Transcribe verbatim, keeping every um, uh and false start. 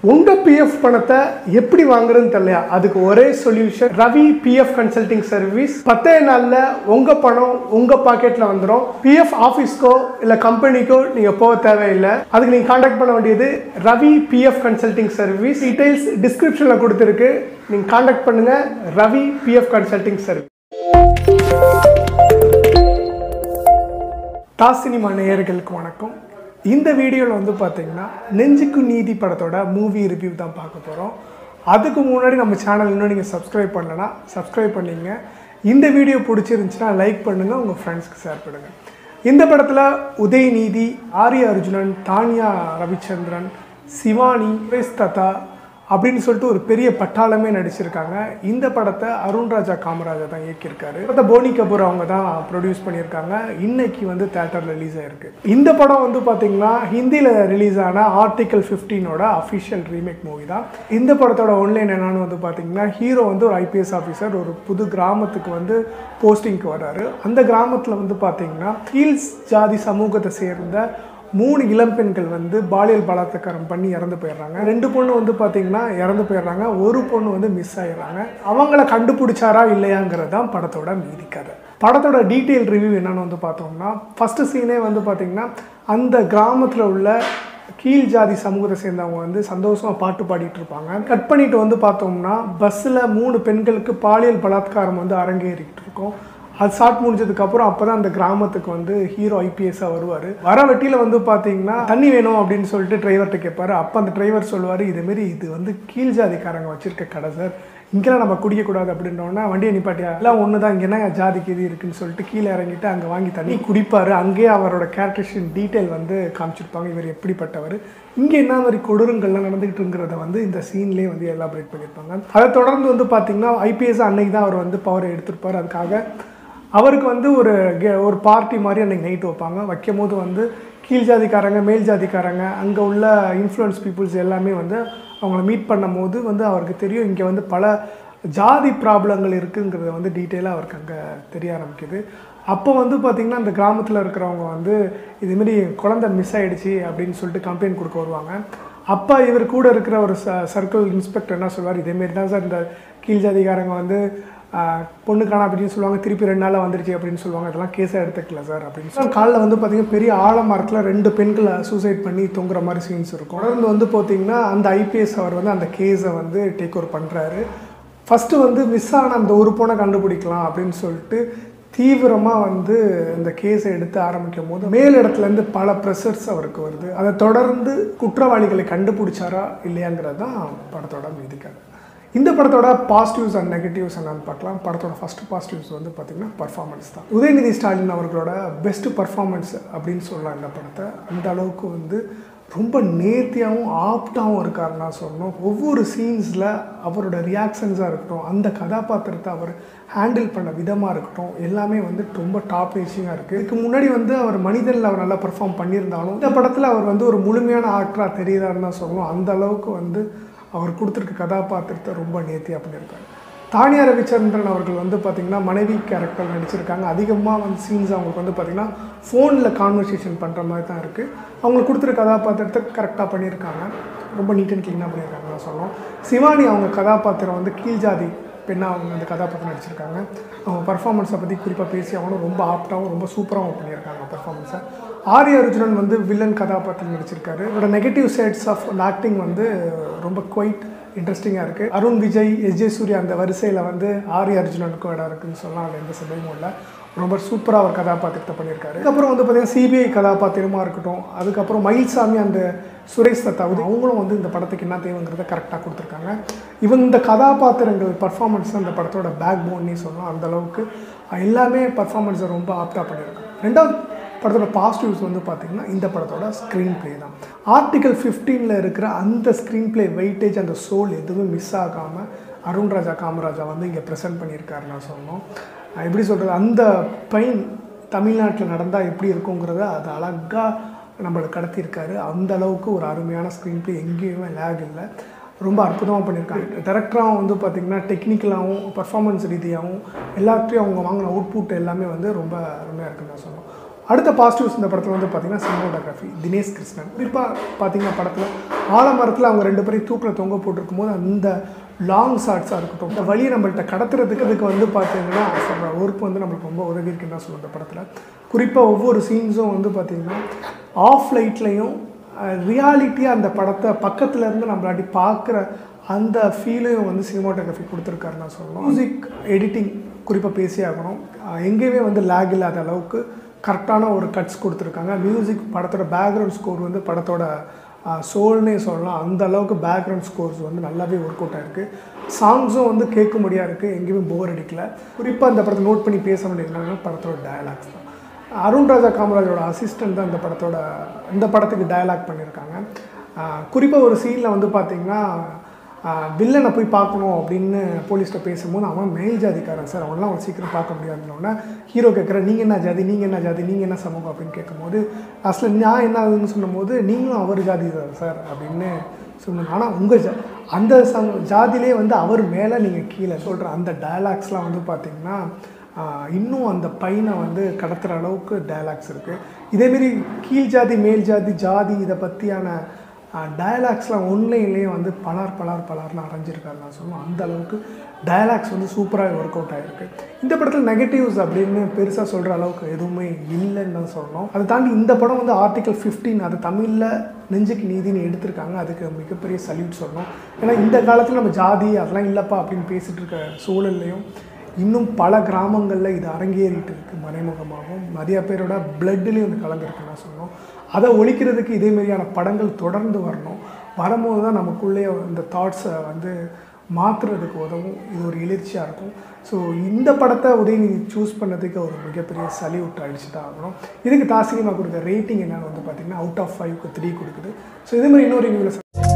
உங்க P F பணத்தை எப்படி வாங்குறதுன்னு தெரியலையா? அதுக்கு ஒரே solution Ravi P F consulting service. பத்தே நாள்ல உங்க பணம் உங்க பாக்கெட்ல வந்துடும். P F ஆஃபீஸ்க்கோ இல்ல கம்பெனிக்கோ நீங்க போக தேவையில்லை. அதுக்கு நீங்க கான்டாக்ட் பண்ண வேண்டியது Ravi P F consulting service. Details டிஸ்கிரிப்ஷன்ல கொடுத்துருக்கு. நீங்க கான்டாக்ட் பண்ணுங்க Ravi P F consulting service. டாஸ் சினிமா நேயர்களுக்கு வணக்கம். இந்த வீடியோவில் வந்து பார்த்தீங்கன்னா நெஞ்சுக்கு நீதி படத்தோட மூவி ரிவ்யூ தான் பார்க்க போகிறோம். அதுக்கு முன்னாடி நம்ம சேனல் இன்னும் நீங்கள் சப்ஸ்கிரைப் பண்ணலன்னா சப்ஸ்கிரைப் பண்ணிங்க. இந்த வீடியோ பிடிச்சிருந்துச்சுன்னா லைக் பண்ணுங்கள், உங்கள் ஃப்ரெண்ட்ஸ்க்கு ஷேர் பண்ணுங்கள். இந்த படத்தில் உதயநிதி, ஆரி அர்ஜுனன், தானியா ரவிச்சந்திரன், சிவானி, தத்தா அப்படின்னு சொல்லிட்டு ஒரு பெரிய பட்டாளமே நடிச்சிருக்காங்க. இந்த படத்தை அருண்ராஜா காமராஜ் தான் இயக்கியிருக்காரு. படத்தை போனி கபூர் அவங்க தான் ப்ரொடியூஸ் பண்ணியிருக்காங்க. இன்னைக்கு வந்து தேட்டரில் ரிலீஸ் ஆயிருக்கு. இந்த படம் வந்து பார்த்தீங்கன்னா ஹிந்தியில் ரிலீஸ் ஆன ஆர்டிகல் ஃபிஃப்டீனோட அஃபிஷியல் ரீமேக் மூவி தான். இந்த படத்தோட ஒன்லைன் என்னன்னு வந்து பார்த்தீங்கன்னா, ஹீரோ வந்து ஒரு ஐபிஎஸ் ஆஃபீஸர் ஒரு புது கிராமத்துக்கு வந்து போஸ்டிங்க்கு வர்றாரு. அந்த கிராமத்தில் வந்து பார்த்தீங்கன்னா கீழ்ஸ் ஜாதி சமூகத்தை சேர்ந்த மூணு இளம்பெண்கள் வந்து பாலியல் பலாத்காரம் பண்ணி இறந்து போயிடுறாங்க. ரெண்டு பொண்ணு வந்து பார்த்தீங்கன்னா இறந்து போயிடுறாங்க. ஒரு பொண்ணு வந்து மிஸ் ஆகிடுறாங்க. அவங்கள கண்டுபிடிச்சாரா இல்லையாங்கிறது தான் படத்தோட மீதி கதை. படத்தோட டீட்டெயில் ரிவ்யூ என்னன்னு வந்து பார்த்தோம்னா, ஃபஸ்ட்டு சீனே வந்து பார்த்திங்கன்னா அந்த கிராமத்தில் உள்ள கீழ் ஜாதி சமூகத்தை சேர்ந்தவங்க வந்து சந்தோஷமாக பாட்டு பாடிட்டு இருப்பாங்க. கட் பண்ணிட்டு வந்து பார்த்தோம்னா பஸ்ஸில் மூணு பெண்களுக்கு பாலியல் பலாத்காரம் வந்து அரங்கேறிக்கிட்டு இருக்கும். அது ஷார்ட் முடிஞ்சதுக்கப்புறம் அப்போ தான் அந்த கிராமத்துக்கு வந்து ஹீரோ ஐபிஎஸ்ஸாக வருவார். வர வெட்டியில் வந்து பார்த்தீங்கன்னா தண்ணி வேணும் அப்படின்னு சொல்லிட்டு டிரைவர்கிட்ட கேட்பார். அப்போ அந்த டிரைவர் சொல்லுவார், இதுமாரி இது வந்து கீழ் ஜாதிக்காரங்க வச்சுருக்க கடை சார், இங்கெல்லாம் நம்ம குடிக்கக்கூடாது அப்படின்றோன்னா வண்டியை நிப்பாட்டியா எல்லாம் ஒன்று தான், இங்கே என்ன ஜாதிக்கு இது இருக்குன்னு சொல்லிட்டு கீழே இறங்கிட்டு அங்கே வாங்கி தண்ணி குடிப்பார். அங்கேயே அவரோட கேரக்டரேஷன் டீட்டெயில் வந்து காமிச்சிருப்பாங்க, இவர் எப்படிப்பட்டவர், இங்கே என்ன மாதிரி கொடூரங்கள்லாம் நடந்துகிட்டுங்கிறத வந்து இந்த சீன்லேயே வந்து எலாபரேட் பண்ணியிருப்பாங்க. அதை தொடர்ந்து வந்து பார்த்தீங்கன்னா ஐபிஎஸ் அன்னைக்கு தான் அவர் வந்து பவரை எடுத்திருப்பார். அதுக்காக அவருக்கு வந்து ஒரு கே ஒரு பார்ட்டி மாதிரி அன்றைக்கி நைட்டு வைப்பாங்க. வைக்கும் போது வந்து கீழ் ஜாதிக்காரங்க, மேல் ஜாதிக்காரங்க, அங்கே உள்ள இன்ஃப்ளூயன்ஸ் பீப்புள்ஸ் எல்லாமே வந்து அவங்கள மீட் பண்ணும் போது வந்து அவருக்கு தெரியும் இங்கே வந்து பல ஜாதி ப்ராப்ளங்கள் இருக்குங்கிறத வந்து டீட்டெயிலாக அவருக்கு அங்கே தெரிய ஆரம்பிக்குது. அப்போ வந்து பார்த்திங்கன்னா அந்த கிராமத்தில் இருக்கிறவங்க வந்து இதுமாரி குழந்தை மிஸ் ஆகிடுச்சு அப்படின்னு சொல்லிட்டு கம்ப்ளைண்ட் கொடுக்க வருவாங்க. அப்போ இவர் கூட இருக்கிற ஒரு ச சர்க்கிள் இன்ஸ்பெக்டர் என்ன சொல்வார், இதேமாரி தான் சார் இந்த கீழ் ஜாதிக்காரங்க வந்து பொண்ணு காணா அப்படின்னு சொல்லுவாங்க, திருப்பி ரெண்டு நாளில் வந்துருச்சு அப்படின்னு சொல்லுவாங்க, அதெல்லாம் கேஸாக எடுத்துக்கல சார் அப்படின்னு சொல்லி காலில் வந்து பார்த்திங்கன்னா பெரிய ஆலமரத்தில் ரெண்டு பெண்களை சூசைட் பண்ணி தொங்குற மாதிரி சீன்ஸ் இருக்கும். தொடர்ந்து வந்து பார்த்திங்கன்னா அந்த ஐபிஎஸ் அவர் வந்து அந்த கேஸை வந்து டேக் ஓவர் பண்ணுறாரு. ஃபஸ்ட்டு வந்து மிஸ் ஆன அந்த ஒரு பொண்ணை கண்டுபிடிக்கலாம் அப்படின்னு சொல்லிட்டு தீவிரமாக வந்து இந்த கேஸை எடுத்து ஆரம்பிக்கும் போது மேல் இடத்துலேருந்து பல ப்ரெஷர்ஸ் அவருக்கு வருது. அதை தொடர்ந்து குற்றவாளிகளை கண்டுபிடிச்சாரா இல்லையாங்கிறது தான் படத்தோட மீதிக்காது. இந்த படத்தோட பாசிட்டிவ்ஸ் அண்ட் நெகட்டிவ்ஸ் என்னன்னு பார்க்கலாம். படத்தோட ஃபஸ்ட்டு பாசிட்டிவ்ஸ் வந்து பார்த்திங்கன்னா பர்ஃபார்மன்ஸ் தான். உதயநிதி ஸ்டாலின் அவர்களோட பெஸ்ட்டு பர்ஃபார்மன்ஸ் அப்படின்னு சொல்லலாம் இந்த படத்தை. அந்த அளவுக்கு வந்து ரொம்ப நேர்த்தியாகவும் ஆப்டாகவும் இருக்காருன்னா சொல்லணும். ஒவ்வொரு சீன்ஸில் அவரோட ரியாக்ஷன்ஸாக இருக்கட்டும், அந்த கதாபாத்திரத்தை அவர் ஹேண்டில் பண்ண விதமாக இருக்கட்டும், எல்லாமே வந்து ரொம்ப டாப் ரேச்சிங்காக இருக்குது. இதுக்கு முன்னாடி வந்து அவர் மனிதனில் அவர் நல்லா பர்ஃபார்ம் பண்ணியிருந்தாலும் இந்த படத்தில் அவர் வந்து ஒரு முழுமையான ஆக்டராக தெரியுறாருன்னு தான் சொல்லணும். அந்த அளவுக்கு வந்து அவர் கொடுத்துருக்க கதாபாத்திரத்தை ரொம்ப நேர்த்தியாக பண்ணியிருக்காரு. தானியா ரவிச்சந்திரன் அவர்கள் வந்து பார்த்திங்கன்னா மனைவி கேரக்டர் நடிச்சிருக்காங்க. அதிகமாக வந்து சீன்ஸ் அவங்களுக்கு வந்து பார்த்திங்கன்னா ஃபோனில் கான்வர்சேஷன் பண்ணுற மாதிரி தான் இருக்குது. அவங்களுக்கு கொடுத்துருக்க கதாபாத்திரத்தை கரெக்டாக பண்ணியிருக்காங்க. ரொம்ப நீட் அண்ட் க்ளீனாக பண்ணியிருக்காங்க தான் சொல்லணும். சிவானி அவங்க கதாபாத்திரம் வந்து கீழ் ஜாதி பெண்ணாக அவங்க அந்த கதாபாத்திரம் நடிச்சிருக்காங்க. அவங்க பர்ஃபார்மன்ஸை பற்றி குறிப்பாக பேசி அவங்களும் ரொம்ப ஆப்டாகவும் ரொம்ப சூப்பராகவும் பண்ணியிருக்காங்க பர்ஃபார்மன்ஸை. ஆரி அருஜுனன் வந்து வில்லன் கதாபாத்திரம் நடிச்சிருக்காரு. இதோட நெகட்டிவ் சைட்ஸ் ஆஃப் ஆக்டிங் வந்து ரொம்ப குவைட் இன்ட்ரெஸ்டிங்காக இருக்குது. அருண் விஜய், எஸ் ஜே சூர்யா அந்த வரிசையில் வந்து ஆரி அர்ஜுனனுக்கும் இடம் இருக்குதுன்னு சொல்லலாம். அதில் எந்த சந்தேகமும் இல்லை. ரொம்ப சூப்பராக ஒரு கதாபாத்திரத்தை பண்ணியிருக்காரு. அதுக்கப்புறம் வந்து பார்த்திங்கன்னா சிபிஐ கதாபாத்திரமாக இருக்கட்டும், அதுக்கப்புறம் மயில்சாமி அந்த சுரேஷ் தத்தாவது அவங்களும் வந்து இந்த படத்துக்கு என்ன தேவைங்கிறத கரெக்டாக கொடுத்துருக்காங்க. இவங்க இந்த கதாபாத்திரங்கள் பர்ஃபார்மன்ஸ் அந்த படத்தோட பேக் போன்னே சொல்லலாம். அந்தளவுக்கு எல்லாமே பர்ஃபார்மன்ஸை ரொம்ப ஆப்டாக பண்ணியிருக்காங்க. ரெண்டாவது படத்தோட பாசிட்டிவ்ஸ் வந்து பார்த்திங்கன்னா இந்த படத்தோட ஸ்க்ரீன் ப்ளே தான். ஆர்டிகல் ஃபிஃப்டீனில் இருக்கிற அந்த ஸ்க்ரீன் ப்ளே வெயிட்டேஜ், அந்த சோல் எதுவும் மிஸ் ஆகாமல் அருண்ராஜா காமராஜா வந்து இங்கே ப்ரெசென்ட் பண்ணியிருக்காரு நான் சொன்னோம். எப்படி சொல்கிறது, அந்த பெயின் தமிழ்நாட்டில் நடந்தால் எப்படி இருக்குங்கிறத அது அழகாக நம்மளுக்கு கடத்தியிருக்காரு. அந்த அளவுக்கு ஒரு அருமையான ஸ்க்ரீன் ப்ளே, எங்கேயுமே லேக் இல்லை, ரொம்ப அற்புதமாக பண்ணியிருக்காங்க. டேரக்டராகவும் வந்து பார்த்திங்கன்னா டெக்னிக்கலாகவும் பர்ஃபார்மன்ஸ் ரீதியாகவும் எல்லாத்தையும் அவங்க வாங்கின அவுட்புட் எல்லாமே வந்து ரொம்ப அருமையாக இருக்குன்னு நான் சொன்னோம். அடுத்த பாசிட்டிவ்ஸ் இந்த படத்தில் வந்து பார்த்திங்கன்னா சினிமாட்டோகிராஃபி தினேஷ் கிருஷ்ணன். குறிப்பாக பார்த்திங்கன்னா படத்தில் ஆலமரத்தில் அவங்க ரெண்டு பேரையும் தூக்கில் தொங்க போட்டிருக்கும் போது அந்த லாங் ஷாட்ஸாக இருக்கட்டும், இந்த வழியை நம்மள்கிட்ட கடத்துறதுக்கு அதுக்கு வந்து பார்த்திங்கன்னா சொல்கிற ஒர்க் வந்து நம்மளுக்கு ரொம்ப உதவி இருக்குன்னு தான் சொல்லுவோம் இந்த படத்தில். குறிப்பாக ஒவ்வொரு சீன்ஸும் வந்து பார்த்திங்கன்னா ஆஃப் லைட்லேயும் ரியாலிட்டியாக அந்த படத்தை பக்கத்துலேருந்து நம்மளாட்டி பார்க்குற அந்த ஃபீலையும் வந்து சினிமாட்டோகிராஃபி கொடுத்துருக்காருன்னு நான் சொல்லணும். மியூசிக் எடிட்டிங் குறிப்பாக பேசி ஆகணும். எங்கேயுமே வந்து லேக் இல்லாத அளவுக்கு கரெக்டான ஒரு கட்ஸ் கொடுத்துருக்காங்க. மியூசிக் படத்தோட பேக்ரவுண்ட் ஸ்கோர் வந்து படத்தோட சோல்னே சொல்லலாம். அந்த அளவுக்கு பேக்ரவுண்ட் ஸ்கோர்ஸ் வந்து நல்லாவே ஒர்க் அவுட் ஆகிருக்கு. சாங்ஸும் வந்து கேட்க முடியாது இருக்குது, எங்கேயுமே போர் அடிக்கல. குறிப்பாக இந்த படத்தை நோட் பண்ணி பேச வேண்டியதுனால படத்தோட டயலாக்ஸ் தான். அருண்ராஜா காமராஜோட அசிஸ்டன்ட் தான் இந்த படத்தோட இந்த படத்துக்கு டயலாக் பண்ணியிருக்காங்க. குறிப்பாக ஒரு சீனில் வந்து பார்த்திங்கன்னா வில்லனை போய் பார்க்கணும் அப்படின்னு போலீஸ்கிட்ட பேசும்போது அவன் மேல் ஜாதிக்காரன் சார், அவன்லாம் அவன் சீக்கிரம் பார்க்க முடியாதுன்னொன்னே ஹீரோ கேட்குற நீங்கள் என்ன ஜாதி நீங்கள் என்ன ஜாதி நீங்கள் என்ன சமூகம் அப்படின்னு கேட்கும்போது அசல் நான் என்ன ஆகுதுன்னு சொன்னும்போது நீங்களும் அவர் ஜாதி தான் சார் அப்படின்னு சொன்னாங்க. ஆனால் உங்கள் ஜா அந்த சம் ஜாதியிலே வந்து அவர் மேலே நீங்கள் கீழே சொல்கிற அந்த டயலாக்ஸ்லாம் வந்து பார்த்திங்கன்னா இன்னும் அந்த பையனை வந்து கடத்துகிற அளவுக்கு டயலாக்ஸ் இருக்குது. இதேமாரி கீழ் ஜாதி மேல் ஜாதி ஜாதி இதை பற்றியான டயலாக்ஸ்லாம் ஒன்லைன்லேயே வந்து பலார் பலார் பலார்னு அரைஞ்சிருக்காரு நான் சொல்லுவேன். அந்த அளவுக்கு டயலாக்ஸ் வந்து சூப்பராக ஒர்க் அவுட் ஆகிருக்கு. இந்த படத்தில் நெகட்டிவ்ஸ் அப்படின்னு பெருசாக சொல்கிற அளவுக்கு எதுவுமே இல்லைன்னு தான் சொல்லணும். அதை தாண்டி இந்த படம் வந்து ஆர்டிகல் ஃபிஃப்டீன் அது தமிழில் நெஞ்சுக்கு நீதினு எடுத்திருக்காங்க. அதுக்கு மிகப்பெரிய சல்யூட் சொல்லணும். ஏன்னா இந்த காலத்தில் நம்ம ஜாதி அதெல்லாம் இல்லைப்பா அப்படின்னு பேசிகிட்டு இருக்க சூழல்லையும் இன்னும் பல கிராமங்களில் இது அரங்கேறிட்டு இருக்குது. மறைமுகமாகவும் நிறைய பேரோட பிளட்லேயும் வந்து கலந்துருக்குன்னு நான் சொல்லணும். அதை ஒழிக்கிறதுக்கு இதேமாரியான படங்கள் தொடர்ந்து வரணும். வரும்போது தான் நமக்குள்ளே இந்த தாட்ஸை வந்து மாற்றுறதுக்கு உதவும். இது ஒரு எழுச்சியாக இருக்கும். ஸோ இந்த படத்தை உதயநிதி சூஸ் பண்ணதுக்கு ஒரு மிகப்பெரிய சல்யூட் அடிச்சு தான் ஆகணும். இதுக்கு தாசினிமா கொடுக்குற ரேட்டிங் என்னன்னு வந்து பார்த்திங்கன்னா அவுட் ஆஃப் ஃபைவ்க்கு த்ரீ கொடுக்குது. ஸோ இதே மாதிரி இன்னொரு ரிவ்யூவில்